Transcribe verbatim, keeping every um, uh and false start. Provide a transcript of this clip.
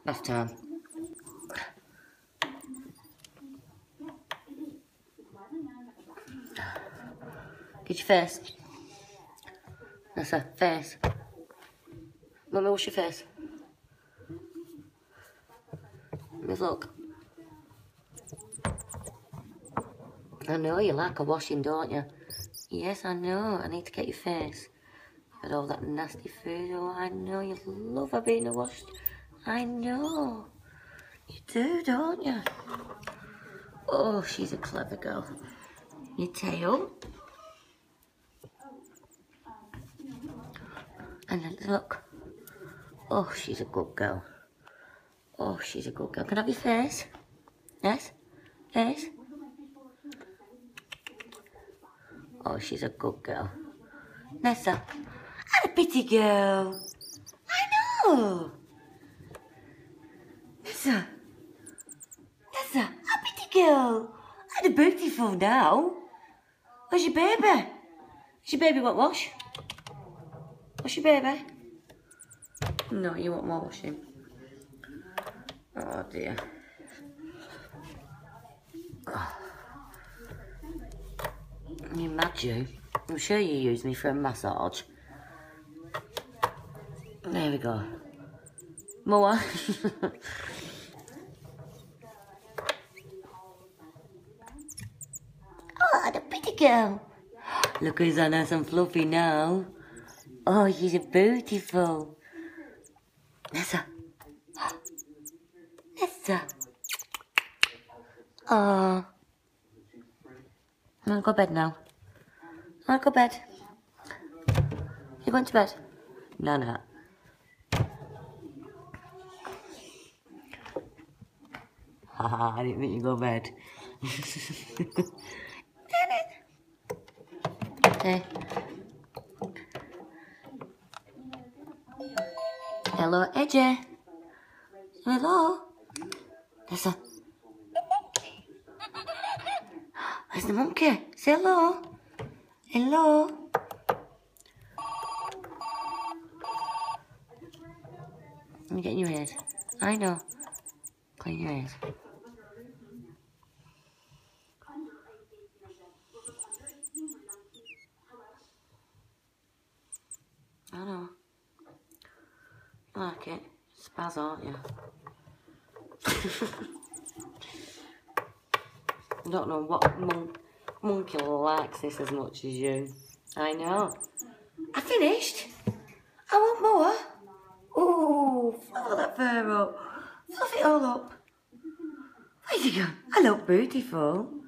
Bath time. Get your face. Nessa, face. Let me wash your face. Let me look. I know you like a washing, don't you? Yes, I know. I need to get your face. You had all that nasty food. Oh, I know you love her being washed. I know. You do, don't you? Oh, she's a clever girl. Your tail. And then look. Oh, she's a good girl. Oh, she's a good girl. Can I have your face? Yes? Face? Oh, she's a good girl. Nessa. And a pretty girl. I know. Nessa. Nessa, a pretty girl. And a beautiful now. Where's your baby? Does your baby want wash? What's your baby? No, you want more washing. Oh dear. Oh. You mad, you? I'm sure you use me for a massage. There we go. More. Oh, the pretty girl. Look who's on nice and fluffy now. Oh, she's a beautiful. Nessa. Nessa. Oh. I'm gonna go to bed now. I'm gonna go to bed. You going to bed? No, no. Haha, I didn't think you'd go to bed. Okay. Hello, Edgy. Hello. There's a... Where's the monkey? Say hello. Hello. Let me get in your ears. I know. Clean your ears. I know. You like it. Spaz, aren't you? I don't know what mon monkey likes this as much as you. I know. I finished. I want more. Oh, fluff that fur up. Fluff it all up. Where's it gone? I look beautiful.